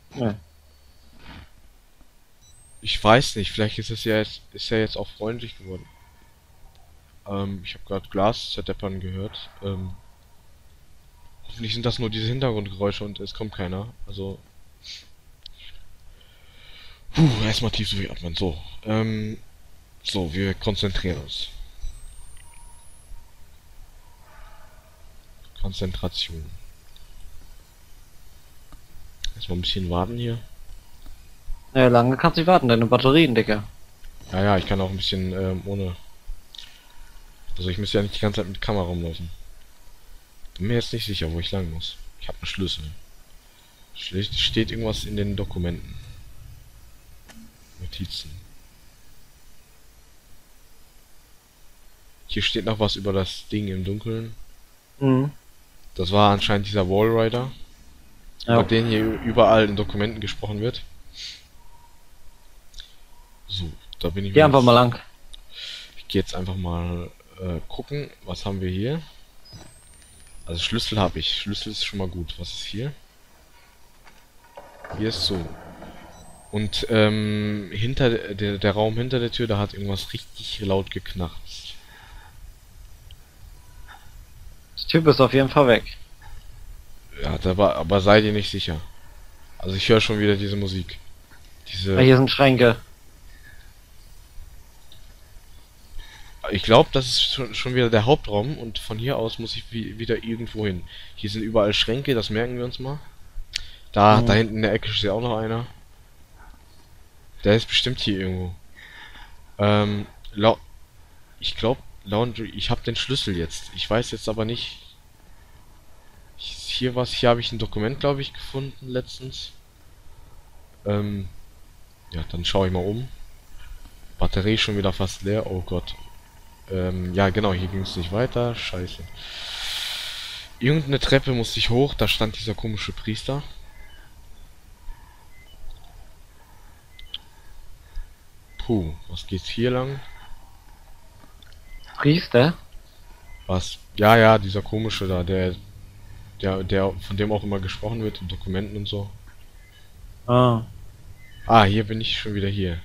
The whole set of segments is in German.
Ne. Ich weiß nicht, vielleicht ist es ja jetzt, ist er jetzt auch freundlich geworden. Ich habe gerade Glas zerdeppern gehört. Hoffentlich sind das nur diese Hintergrundgeräusche und es kommt keiner. Also, erstmal tief durchatmen. So, so, wir konzentrieren uns. Konzentration. Erstmal ein bisschen warten hier. Ja, lange kannst du nicht warten, deine Batterien, Digga. Ja, ja, ich kann auch ein bisschen ohne. Also ich muss ja nicht die ganze Zeit mit Kamera rumlaufen. Bin mir jetzt nicht sicher, wo ich lang muss. Ich habe einen Schlüssel. Steht irgendwas in den Dokumenten. Notizen. Hier steht noch was über das Ding im Dunkeln. Mhm. Das war anscheinend dieser Wallrider, über Ja. den hier überall in Dokumenten gesprochen wird. So, da bin ich Geh mir einfach mal jetzt. lang. Ich gehe jetzt einfach mal gucken, was haben wir hier. Also Schlüssel habe ich. Schlüssel ist schon mal gut. Was ist hier? Hier ist so. Und hinter der Raum hinter der Tür, da hat irgendwas richtig laut geknarzt. Der Typ ist auf jeden Fall weg. Ja, da war, aber sei dir nicht sicher. Also ich höre schon wieder diese Musik. Ah, Diese. hier sind Schränke. Ich glaube, das ist schon wieder der Hauptraum und von hier aus muss ich wieder irgendwo hin. Hier sind überall Schränke, das merken wir uns mal. Da Mhm. hinten in der Ecke steht auch noch einer. Der ist bestimmt hier irgendwo. Ähm, lau ich glaube, Laundry, ich habe den Schlüssel jetzt. Ich weiß jetzt aber nicht. Hier habe ich ein Dokument, glaube ich, gefunden letztens. Ähm, ja, dann schaue ich mal um. Batterie schon wieder fast leer. Oh Gott. Ja, genau, hier ging es nicht weiter. Scheiße. Irgendeine Treppe musste ich hoch, da stand dieser komische Priester. Puh, was geht's hier lang? Priester? Was? Ja, ja, dieser komische da, der, von dem auch immer gesprochen wird in Dokumenten und so. Ah. Ah, hier bin ich schon wieder hier.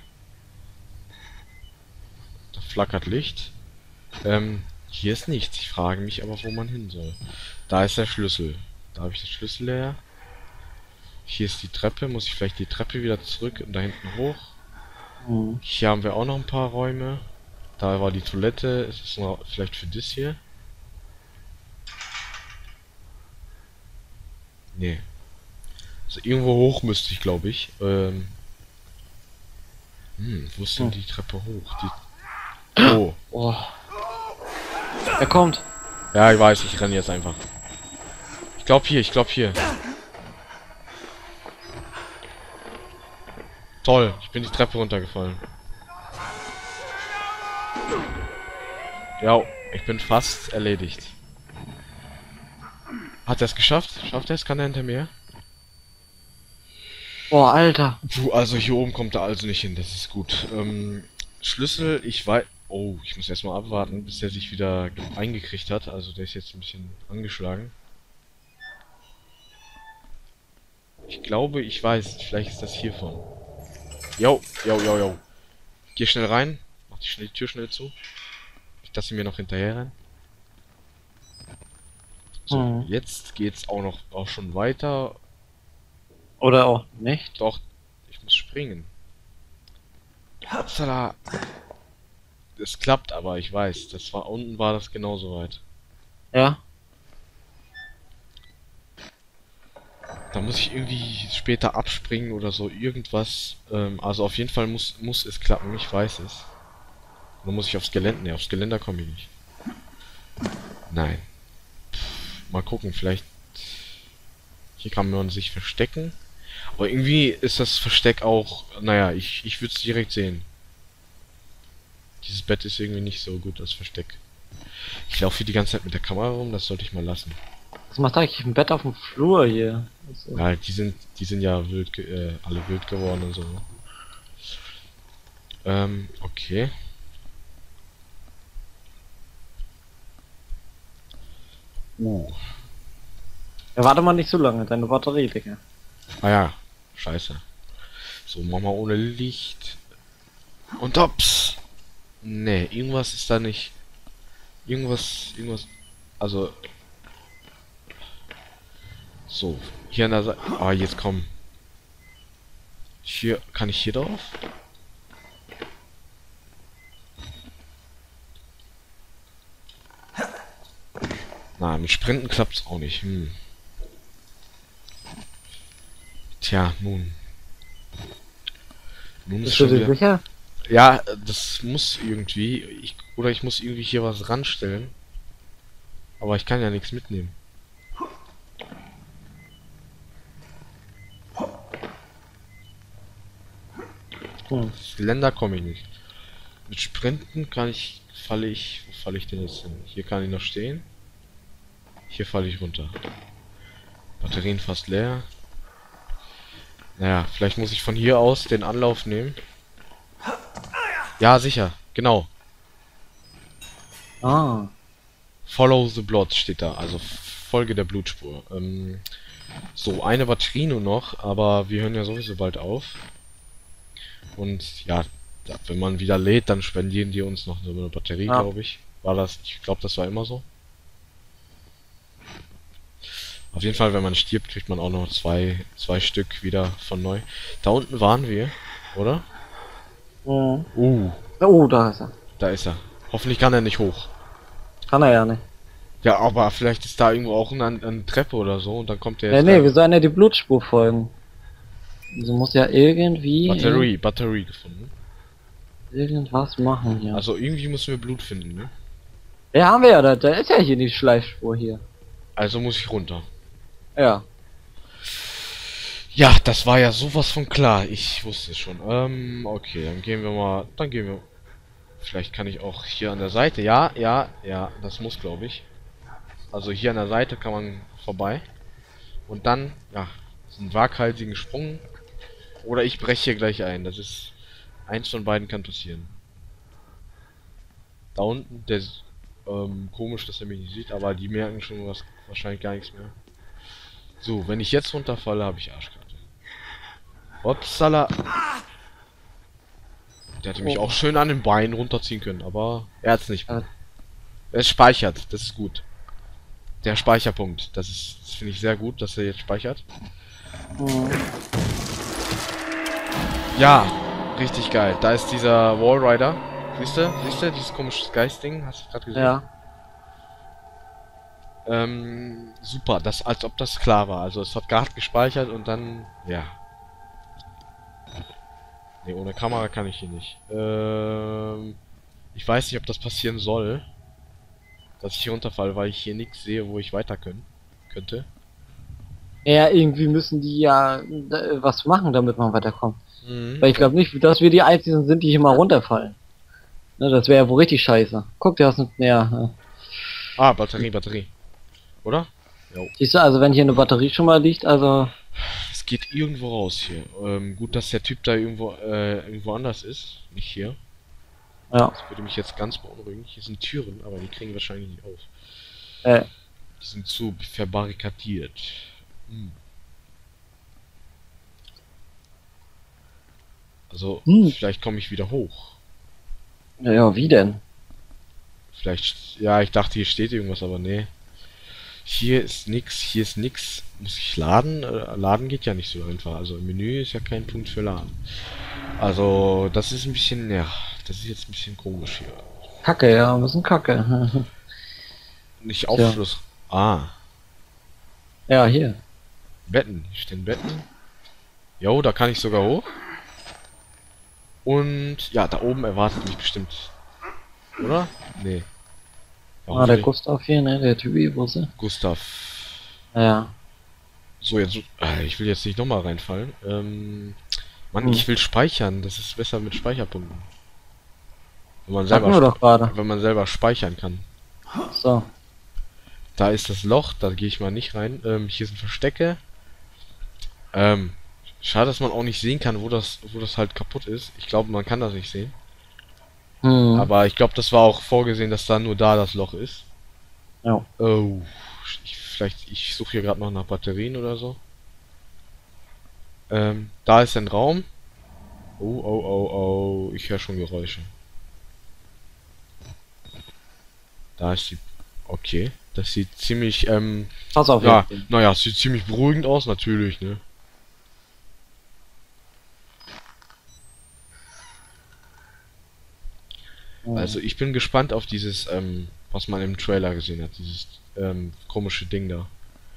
Da flackert Licht. Hier ist nichts. Ich frage mich aber, wo man hin soll. Da ist der Schlüssel. Da habe ich den Schlüssel her. Hier ist die Treppe. Muss ich vielleicht die Treppe wieder zurück und da hinten hoch? Mhm. Hier haben wir auch noch ein paar Räume. Da war die Toilette. Ist es noch vielleicht für das hier? Nee. Also irgendwo hoch müsste ich, glaube ich. Wo ist denn Hm. die Treppe hoch? Oh. Oh. Er kommt. Ja, ich weiß, ich renne jetzt einfach. Ich glaube hier. Toll, ich bin die Treppe runtergefallen. Ja, ich bin fast erledigt. Hat er es geschafft? Schafft er es? Kann er hinter mir? Boah, Alter. Puh, also hier oben kommt er also nicht hin, das ist gut. Schlüssel, ich weiß. Oh, ich muss erstmal abwarten, bis er sich wieder eingekriegt hat. Also der ist jetzt ein bisschen angeschlagen. Ich glaube, ich weiß. Vielleicht ist das hiervon. Jo. Geh schnell rein. Mach die Tür schnell zu. Nicht, dass sie mir noch hinterher rennen. So, Mhm. jetzt geht's auch schon weiter. Oder auch nicht. Doch, ich muss springen. Upsala. Es klappt aber, ich weiß. Unten war das genauso weit. Ja. Da muss ich irgendwie später abspringen oder so, irgendwas. Also auf jeden Fall muss es klappen, ich weiß es. Dann muss ich aufs Geländer. Ne, aufs Geländer komme ich nicht. Nein. Mal gucken, vielleicht. Hier kann man sich verstecken. Aber irgendwie ist das Versteck auch. Naja, ich würde es direkt sehen. Dieses Bett ist irgendwie nicht so gut als Versteck. Ich laufe hier die ganze Zeit mit der Kamera rum, das sollte ich mal lassen. Was macht eigentlich ein Bett auf dem Flur hier? Also, Ja, die sind ja alle wild geworden und so. Okay. Uh. ja, warte mal nicht so lange, deine Batterie, Digga. Ah ja. Scheiße. So, machen wir ohne Licht. Und ups! Nee, irgendwas ist da nicht. Irgendwas. Also. So, hier an der Seite. Ah, jetzt komm. Hier, kann ich hier drauf? Na, mit Sprinten klappt's auch nicht. Tja, nun. Nun ist Bist du schon dir wieder... sicher? Ja, das muss irgendwie. Oder ich muss irgendwie hier was ranstellen. Aber ich kann ja nichts mitnehmen. Das Geländer komme ich nicht. Mit Sprinten kann ich... Wo falle ich denn jetzt hin? Hier kann ich noch stehen. Hier falle ich runter. Batterien fast leer. Naja, vielleicht muss ich von hier aus den Anlauf nehmen. Ja, sicher. Genau. Ah. Follow the blood steht da. Also Folge der Blutspur. So, eine Batterie nur noch. Aber wir hören ja sowieso bald auf. Und ja, wenn man wieder lädt, dann spendieren die uns noch so eine Batterie, Ja. glaube ich. War das? Ich glaube, das war immer so. Auf jeden Fall, wenn man stirbt, kriegt man auch noch zwei Stück wieder von neu. Da unten waren wir, oder? Mhm. Oh, Da ist er. da ist er. Hoffentlich kann er nicht hoch. Kann er ja nicht. Ja, aber vielleicht ist da irgendwo auch eine Treppe oder so und dann kommt der Nee, wir sollen ja die Blutspur folgen. Also muss ja irgendwie Batterie gefunden. irgendwas machen hier. Also irgendwie müssen wir Blut finden, ne? Ja, haben wir ja, da ist ja hier die Schleifspur hier. Also muss ich runter. Ja. Ja, das war ja sowas von klar. Ich wusste es schon. Okay, dann gehen wir. Vielleicht kann ich auch hier an der Seite. Ja, das muss, glaube ich. Also hier an der Seite kann man vorbei. Und dann, ja, so einen waghalsigen Sprung. Oder ich breche hier gleich ein. Das ist... Eins von beiden kann passieren. Da unten, der ist, komisch, dass er mich nicht sieht, aber die merken schon was, wahrscheinlich gar nichts mehr. So, wenn ich jetzt runterfalle, habe ich Arschkarte. Upsala. Der hätte mich auch schön an den Beinen runterziehen können, aber er hat es nicht. Es speichert, das ist gut. Der Speicherpunkt, das finde ich sehr gut, dass er jetzt speichert. Mhm. Ja, richtig geil. Da ist dieser Wallrider. Siehst du, dieses komische Geistding, hast du gerade gesehen? Ja. Super, als ob das klar war. Also es hat gerade gespeichert und dann, ja. Ne, ohne Kamera kann ich hier nicht. Ich weiß nicht, ob das passieren soll. Dass ich hier runterfalle, weil ich hier nichts sehe, wo ich weiter könnte. Ja, irgendwie müssen die ja was machen, damit man weiterkommt. Mhm. Weil ich glaube nicht, dass wir die Einzigen sind, die hier mal runterfallen. Ne, das wäre ja wohl richtig scheiße. Guck dir das nicht näher. Ah, Batterie. Oder? Jo. Siehst du, also wenn hier eine Batterie schon mal liegt, also... Es geht irgendwo raus hier. Gut, dass der Typ da irgendwo anders ist. Nicht hier. Ja. Das würde mich jetzt ganz beunruhigen. Hier sind Türen, aber die kriegen wir wahrscheinlich nicht auf. Die sind zu verbarrikadiert. Also, vielleicht komme ich wieder hoch. Ja, wie denn? Vielleicht, ja, ich dachte, hier steht irgendwas, aber nee. Hier ist nix. Muss ich laden? Laden geht ja nicht so einfach. Also im Menü ist ja kein Punkt für Laden. Also, das ist ein bisschen, ja, das ist jetzt ein bisschen komisch hier. Kacke, ja, ein bisschen Kacke. Nicht Aufschluss. Ah. Ja, hier. Betten. Hier stehen Betten. Jo, da kann ich sogar hoch. Und ja, da oben erwartet mich bestimmt. Oder? Nee. Warum der Gustav hier, ne? Der Typi-Busse. Gustav. Ja. So, jetzt. Ich will jetzt nicht nochmal reinfallen. Mann, ich will speichern. Das ist besser mit Speicherpunkten. Wenn man selber speichern kann. So. Da ist das Loch, da gehe ich mal nicht rein. Hier sind Verstecke. Schade, dass man auch nicht sehen kann, wo das halt kaputt ist. Ich glaube, man kann das nicht sehen. Aber ich glaube, das war auch vorgesehen, dass da nur da das Loch ist. Ja. Oh. Ich suche hier gerade noch nach Batterien oder so. Da ist ein Raum. Oh, oh, oh, oh. Ich höre schon Geräusche. Da ist die... Okay. Das sieht ziemlich, Pass auf ja, jetzt. naja, sieht ziemlich beruhigend aus, natürlich, ne? Also ich bin gespannt auf dieses, was man im Trailer gesehen hat, dieses, komische Ding da.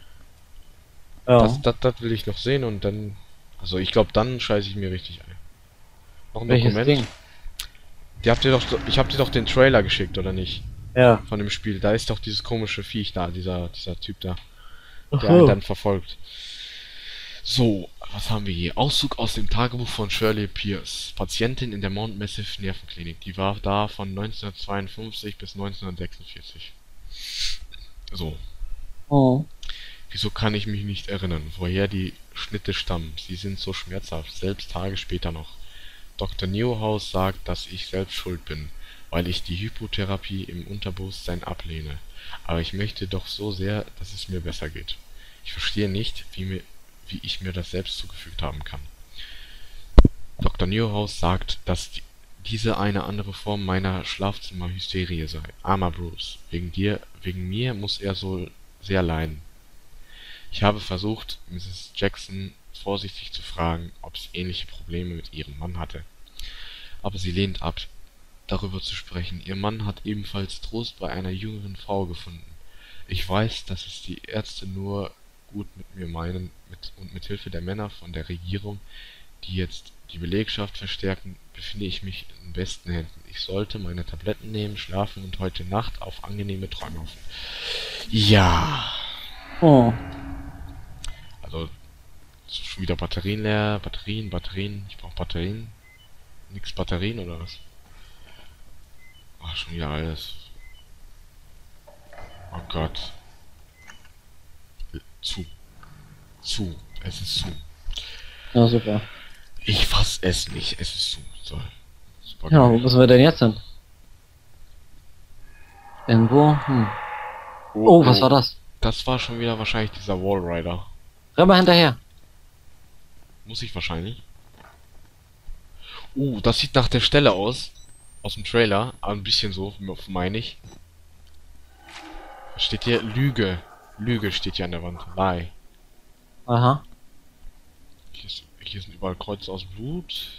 Ja. Das will ich noch sehen und dann, also ich glaube, dann scheiße ich mir richtig ein. Noch ein Welches Dokument. Ding? Ich hab dir doch den Trailer geschickt, oder nicht? Ja. Von dem Spiel. Da ist doch dieses komische Viech da, dieser Typ da, der einen Ach dann verfolgt. So, was haben wir hier? Auszug aus dem Tagebuch von Shirley Pierce, Patientin in der Mount Massive Nervenklinik. Die war da von 1952 bis 1946. So, Oh. wieso kann ich mich nicht erinnern, woher die Schnitte stammen? Sie sind so schmerzhaft, selbst Tage später noch. Dr. Newhouse sagt, dass ich selbst schuld bin, weil ich die Hypotherapie im Unterbewusstsein ablehne. Aber ich möchte doch so sehr, dass es mir besser geht. Ich verstehe nicht, wie ich mir das selbst zugefügt haben kann. Dr. Newhouse sagt, dass diese eine andere Form meiner Schlafzimmerhysterie sei. Armer Bruce, wegen mir muss er so sehr leiden. Ich habe versucht, Mrs. Jackson vorsichtig zu fragen, ob sie ähnliche Probleme mit ihrem Mann hatte. Aber sie lehnt ab, darüber zu sprechen. Ihr Mann hat ebenfalls Trost bei einer jüngeren Frau gefunden. Ich weiß, dass es die Ärzte nur gut mit mir meinen und mit Hilfe der Männer von der Regierung, die jetzt die Belegschaft verstärken, befinde ich mich in besten Händen. Ich sollte meine Tabletten nehmen, schlafen und heute Nacht auf angenehme Träume hoffen. Ja. Oh. Also, schon wieder Batterien leer, Batterien. Ich brauche Batterien. Nix Batterien oder was? Ach, schon wieder alles. Oh Gott. Zu. Es ist zu. Ja, super. Ich fass es nicht. Es ist zu. So. Super Ja, wo geil. müssen wir denn jetzt hin? Irgendwo? Oh, was war das? Das war schon wieder wahrscheinlich dieser Wallrider. Renn mal hinterher. Muss ich wahrscheinlich. Das sieht nach der Stelle aus. Aus dem Trailer. Ein bisschen so, meine ich. Was steht hier? Lüge. Lüge steht hier an der Wand. Lie. Aha. Hier sind überall Kreuze aus Blut.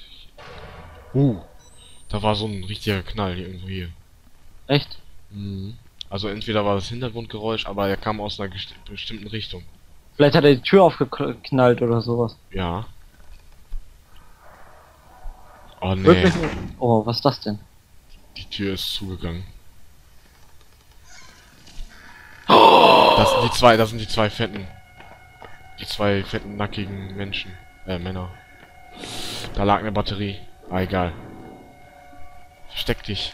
Da war so ein richtiger Knall hier irgendwo hier. Echt? Mhm. Also entweder war das Hintergrundgeräusch, aber er kam aus einer bestimmten Richtung. Vielleicht hat er die Tür aufgeknallt oder sowas. Ja. Oh nee, Wirklich? Oh, was ist das denn? die Tür ist zugegangen. Das sind die zwei fetten. Die zwei fetten, nackigen Menschen. Männer. Da lag eine Batterie. Ah, egal. Versteck dich.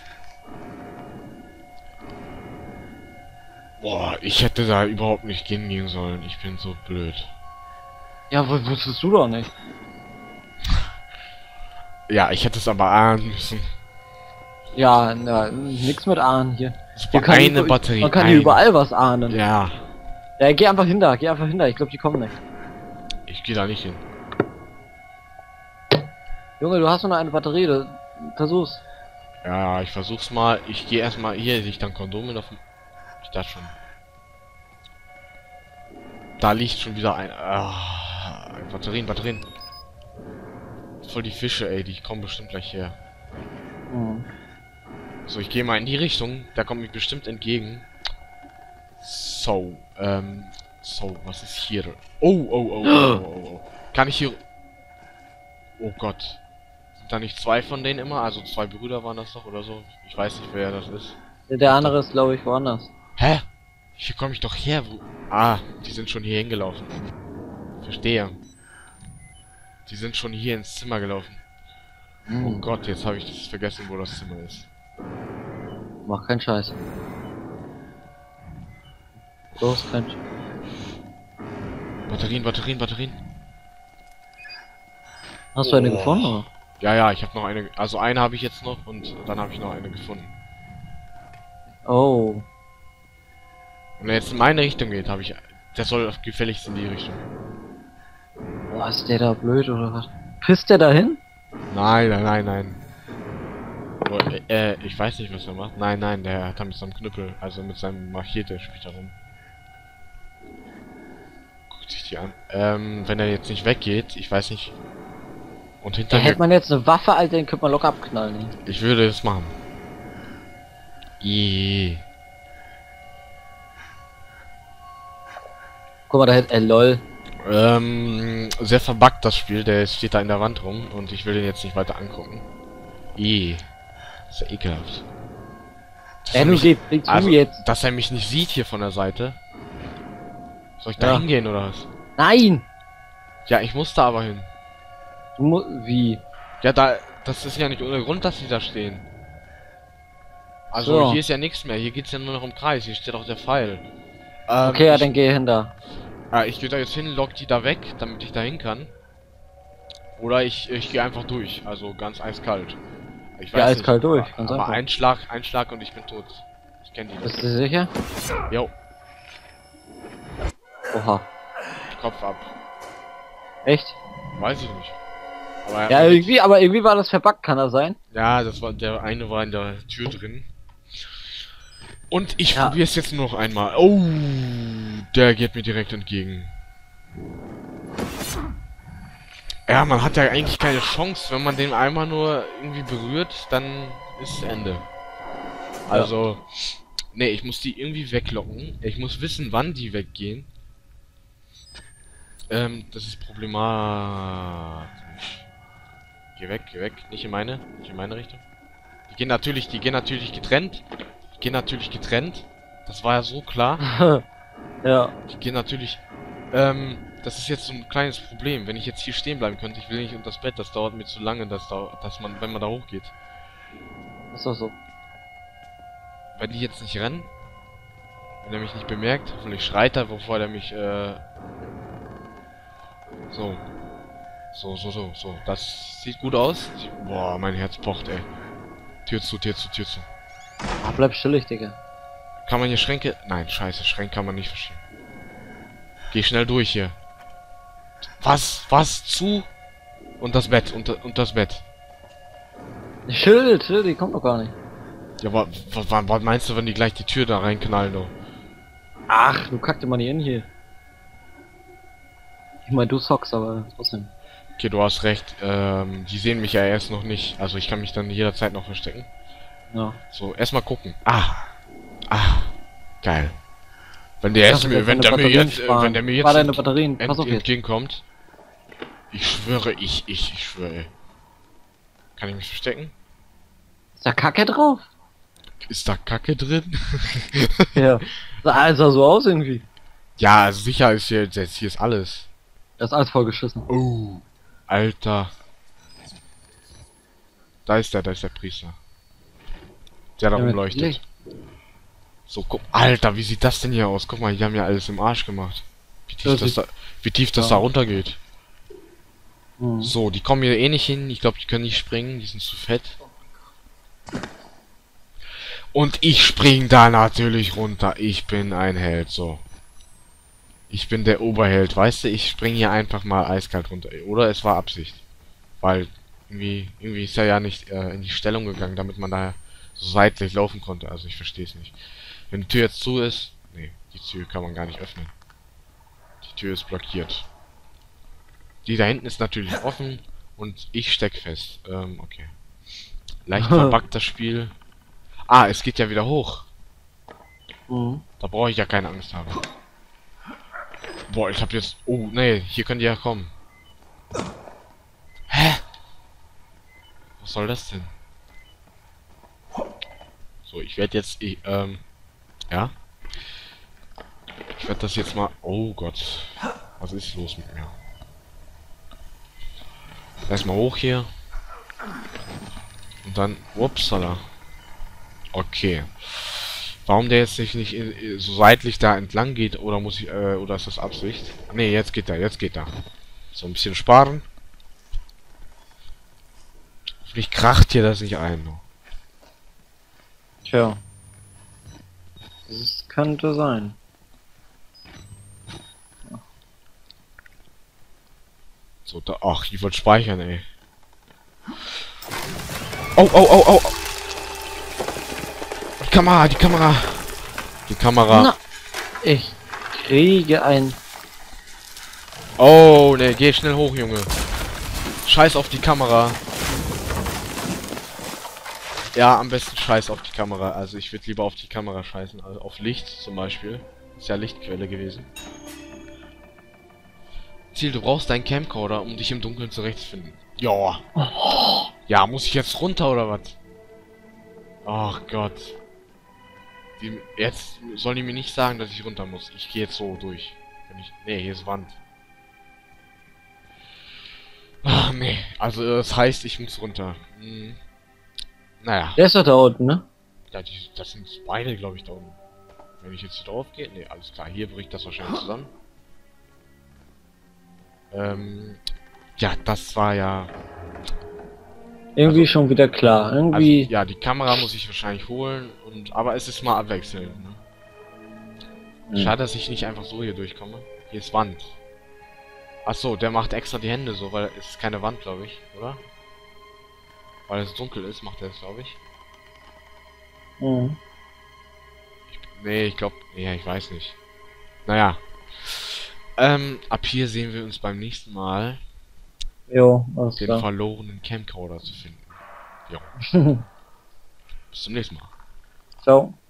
Boah, ich hätte da überhaupt nicht gehen sollen. Ich bin so blöd. Ja, wusstest du doch nicht. Ja, ich hätte es aber ahnen müssen. Ja, na, nix mit ahnen hier. Super, eine Batterie. Man kann hier überall was ahnen. Ja, Ja, geh einfach hinter. Ich glaube, die kommen nicht. ich gehe da nicht hin. Junge, du hast nur noch eine Batterie. Versuch's. Ja, ich versuch's mal. Ich gehe erstmal hier, liegt dann Kondome auf dem... Ich dachte schon. Da liegt schon wieder ein... Batterien. Voll die Fische, ey, die kommen bestimmt gleich her. So, ich gehe mal in die Richtung. Da kommt mir bestimmt entgegen. So, was ist hier? Oh. Kann ich hier... Oh Gott. Sind da nicht zwei von denen immer? Also zwei Brüder waren das doch oder so? Ich weiß nicht, wer das ist. Der andere ist, glaube ich, woanders. Hä? Hier komme ich doch her. Die sind schon hier hingelaufen. Verstehe. Die sind schon hier ins Zimmer gelaufen. Oh Gott, jetzt habe ich das vergessen, wo das Zimmer ist. Mach keinen Scheiß. Los, kein Sch Batterien. Hast du eine gefunden? Oder? Ja, ich habe noch eine. Also eine habe ich jetzt noch und dann habe ich noch eine gefunden. Oh. Und wenn er jetzt in meine Richtung geht, der soll gefälligst in die Richtung. Boah, ist der da blöd oder was? Pisst der da hin? Nein, nein, nein, nein. Oder, ich weiß nicht, was er macht. Nein, nein, der hat da mit seinem Knüppel, also mit seinem Machete spielt er rum. Guckt sich die an. Wenn er jetzt nicht weggeht, ich weiß nicht. Und hinter Da mir. hätte man jetzt eine Waffe, Alter, den könnte man locker abknallen. Ne? Ich würde es machen. Ih. Guck mal, da hätte lol. Sehr verbuggt das Spiel, der steht da in der Wand rum und ich will den jetzt nicht weiter angucken. Ih. Ist ja ekelhaft. Dass er Du mich- gehst also, jetzt. dass er mich nicht sieht hier von der Seite. Soll ich da Ja. hingehen oder was? Nein! Ja, ich muss da aber hin. Du musst. Wie? Ja, das ist ja nicht ohne Grund, dass sie da stehen. Also So. hier ist ja nichts mehr, hier geht's ja nur noch im Kreis, hier steht auch der Pfeil. Okay, ja, dann geh hin da. Ich gehe da jetzt hin, lock die da weg, damit ich da hin kann. Oder ich gehe einfach durch, also ganz eiskalt. Ich Geh eiskalt durch, ganz aber einfach. ein Schlag und ich bin tot. Ich kenne die Bist nicht. du sicher? Jo, Oha. Kopf ab. Echt? Weiß ich nicht. Aber Ja, irgendwie war das verbuggt, kann das sein? ja, das war der eine war in der Tür drin. Und ich Ja. probiere es jetzt noch einmal. Oh, der geht mir direkt entgegen. Ja, man hat ja eigentlich keine Chance, wenn man den einmal nur irgendwie berührt, dann ist Ende. Also, nee, ich muss die irgendwie weglocken. Ich muss wissen, wann die weggehen. Das ist problematisch. Geh weg, nicht in meine Richtung. Die gehen natürlich getrennt. Das war ja so klar. Ja. Die gehen natürlich. Das ist jetzt so ein kleines Problem. Wenn ich jetzt hier stehen bleiben könnte, ich will nicht unter das Bett, das dauert mir zu lange, wenn man da hochgeht. Ist doch so. Wenn die jetzt nicht rennen, wenn er mich nicht bemerkt, hoffentlich schreit er, bevor er mich, so. So. Das sieht gut aus. Boah, mein Herz pocht, ey. Tür zu. Ah, bleib chillig, Digga. Kann man hier Schränke? Nein, scheiße, Schränke kann man nicht verschieben. Geh schnell durch hier. Was? Zu? Und das Bett, und das Bett. Chill, die kommt noch gar nicht. Ja, was meinst du, wenn die gleich die Tür da reinknallen, du? Ach, du kackte mal nicht in hier. Ich meine, du zockst, aber trotzdem. Okay, du hast recht. Die sehen mich ja erst noch nicht. Also ich kann mich dann jederzeit noch verstecken. Ja. So, erstmal gucken. Geil. Wenn der Kannst du jetzt wenn deine der mir Batterien jetzt, sparen? wenn der mir Spar jetzt deine Batterien. Pass auf jetzt. entgegenkommt. Ich schwöre, ich schwöre, ey. Kann ich mich verstecken? Ist da Kacke drauf? Ist da Kacke drin? Ja. Sah so aus irgendwie. Ja, also sicher ist hier ist alles. Das ist alles vollgeschissen. Oh, Alter. Da ist der Priester. Der da Ja, mit rumleuchtet. Licht. So, guck, Alter, wie sieht das denn hier aus? Guck mal, die haben ja alles im Arsch gemacht. Wie tief das da runtergeht. Mhm. So, die kommen hier eh nicht hin. Ich glaube, die können nicht springen. Die sind zu fett. Und ich spring da natürlich runter. Ich bin ein Held, so. Ich bin der Oberheld, weißt du? Ich spring hier einfach mal eiskalt runter. Oder es war Absicht. Weil irgendwie ist er ja nicht in die Stellung gegangen, damit man da so seitlich laufen konnte. Also ich verstehe es nicht. Wenn die Tür jetzt zu ist... Nee, die Tür kann man gar nicht öffnen. Die Tür ist blockiert. Die da hinten ist natürlich offen und ich steck fest. Okay. Leicht verbuggt das Spiel. Ah, es geht ja wieder hoch. Mhm. Da brauche ich ja keine Angst haben. Boah, ich hab jetzt... Oh, nee, hier können die ja kommen. Hä? Was soll das denn? So, ich werde jetzt... ja? Ich werde das jetzt mal... Oh Gott. Was ist los mit mir? Erstmal hoch hier. Und dann... Upsala. Okay. Warum der jetzt nicht so seitlich da entlang geht, oder muss ich, oder ist das Absicht? Ne, jetzt geht er. So ein bisschen sparen. Hoffentlich kracht hier das nicht ein. Tja. Das könnte sein. So, da. Ach, ich wollte speichern, ey. Oh, oh, oh, oh. Die Kamera, die Kamera. Die Kamera. Na, ich kriege ein... Oh, ne, geh schnell hoch, Junge. Scheiß auf die Kamera. Ja, am besten scheiß auf die Kamera. Also ich würde lieber auf die Kamera scheißen, also auf Licht zum Beispiel. Ist ja Lichtquelle gewesen. Ziel, du brauchst deinen Camcorder, um dich im Dunkeln zurechtzufinden. Ja. Ja, muss ich jetzt runter oder was? Ach Gott. Jetzt sollen die mir nicht sagen, dass ich runter muss. Ich gehe jetzt so durch. Ne, hier ist Wand. Ach nee. Also das heißt, ich muss runter. Hm. Naja. Der ist doch da unten, ne? Ja, das sind beide, glaube ich, da unten. Wenn ich jetzt hier drauf gehe. Ne, alles klar. Hier bricht das wahrscheinlich zusammen. Ja, das war ja... Irgendwie Also- schon wieder klar. Irgendwie... Also, ja, die Kamera muss ich wahrscheinlich holen. Aber es ist mal abwechselnd. Ne? Schade, dass ich nicht einfach so hier durchkomme. Hier ist Wand. Achso, der macht extra die Hände so, weil es ist keine Wand, glaube ich, oder? Weil es dunkel ist, macht er es, glaube ich. Mhm. Nee, ich glaube... Ja, ich weiß nicht. Naja. Ab hier sehen wir uns beim nächsten Mal, Jo, alles den klar. verlorenen Camcorder zu finden. Jo. Bis zum nächsten Mal. Ciao.